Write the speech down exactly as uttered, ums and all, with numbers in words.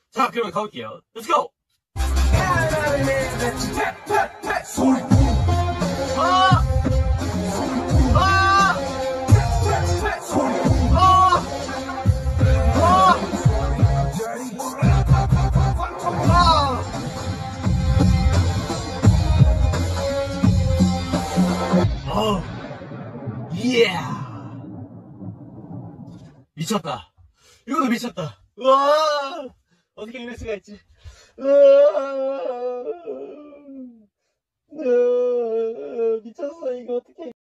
자, 그러면 가볼게요. Let's go! 아! 아! 어, 예! 미쳤다. 이거도 미쳤다. 우와! 어떻게 이럴 수가 있지? 우와! 미쳤어, 이거 어떻게.